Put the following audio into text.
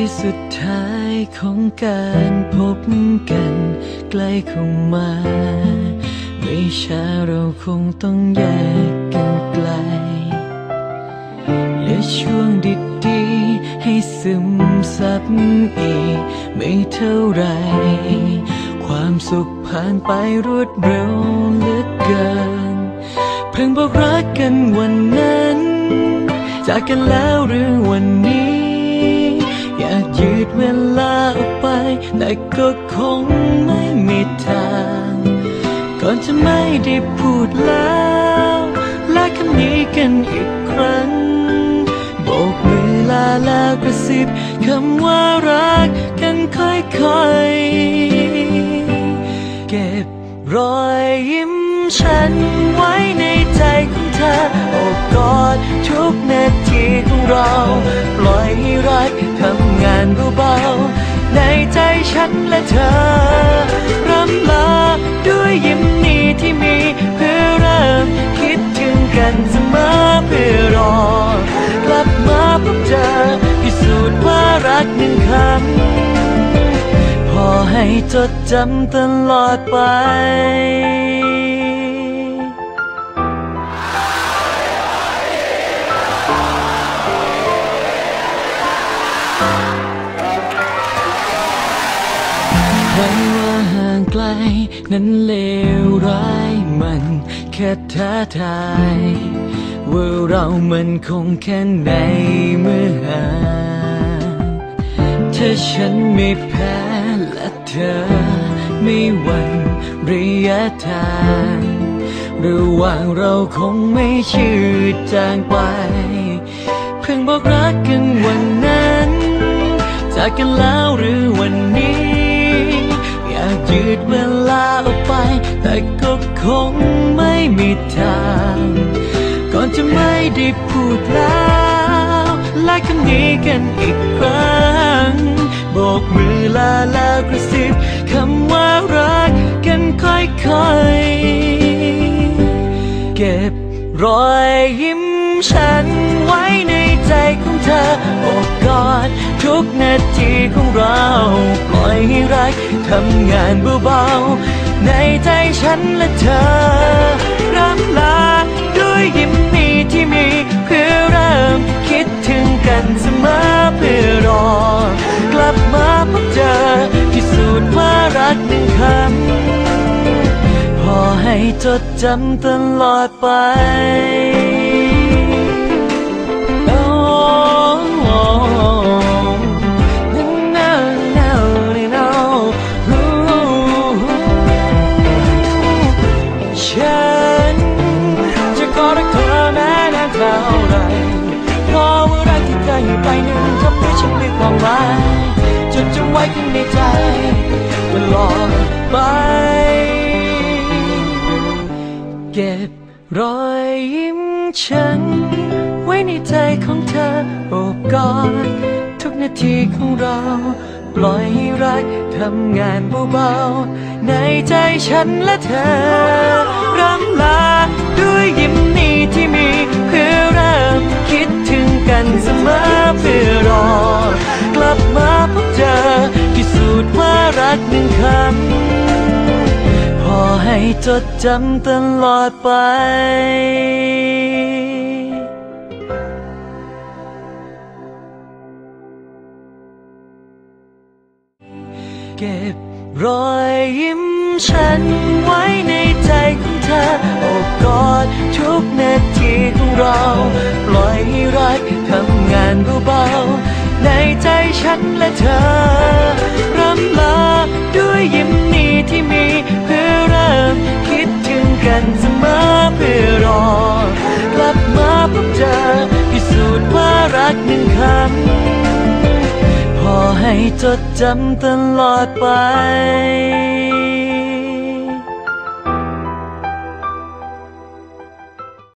สุดท้ายของการพบกันใกล้เข้ามาไม่ช้าเราคงต้องแยกกันไกลและช่วงดีๆให้ซึมซับอีกไม่เท่าไรความสุขผ่านไปรวดเร็วเหลือเกินเพิ่งบอกรักกันวันนั้นจากกันแล้วหรือวันนี้อยากยืดเวลาออกไปแต่ก็คงไม่มีทางก่อนจะไม่ได้พูดแล้วและคำนี้กันอีกครั้งโบกมือลาแล้วกระซิบคำว่ารักกันค่อยๆเก็บรอยยิ้มฉันไว้ในใจของเธอโอบกอดทุกนาทีของเราปล่อยให้รักทำงานเบาๆในใจฉันและเธอร่ำลาด้วยยิ้มนี้ที่มีเพื่อเริ่มคิดถึงกันเสมอเพื่อรอกลับมาพบเจอพิสูจน์ว่ารักหนึ่งคำพอให้จดจำตลอดไปใครว่าห่างไกลนั้นเลวร้ายมันแค่ท้าทายว่าเรามันคงแค่ไหนเมื่อห่างถ้าฉันไม่แพ้และเธอไม่หวั่นระยะทางระหว่างเราคงไม่ชืดจางไปเพิ่งบอกรักกันวันนั้นจากกันแล้วหรือวันนี้อยากยืดเวลาออกไปแต่ก็คงไม่มีทางก่อนจะไม่ได้พูดแล้วและคำนี้กันอีกครั้งโบกมือลาแล้วกระซิบคำว่ารักกันค่อยๆเก็บรอยยิ้มฉันไว้ในใจของเธอโอบกอดทุกนาทีของเราปล่อยให้รักทำงานเบาๆในใจฉันและเธอร่ำลาด้วยยิ้มนี้ที่มีเพื่อเริ่มคิดถึงกันเสมอเพื่อรอกลับมาพบเจอพิสูจน์ว่ารักหนึ่งคำพอให้จดจำตลอดไปไปหนึ่งทำให้ฉันมีความหมายจดจำไว้ข้างในใจตลอดไปเก็บรอยยิ้มฉันไว้ในใจของเธอโอบกอดทุกนาทีของเราปล่อยให้รักทำงานเบาๆในใจฉันและเธอร่ำลาด้วยยิ้มนี้ที่มีเพื่อเริ่มคิดถึงกันเสมอเพื่อรอกลับมาพบเจอพิสูจน์ว่ารักหนึ่งคำพอให้จดจำตลอดไปเก็บรอยยิ้มฉันไว้ในใจของเธอโอบกอดทุกนาทีของเราปล่อยให้รักทำงานเบาๆในใจฉันและเธอร่ำลาด้วยยิ้มนี้ที่มีเพื่อเริ่มคิดถึงกันเสมอเพื่อรอกลับมาพบเจอพิสูจน์ว่ารักหนึ่งคำพอให้จดจำตลอดไป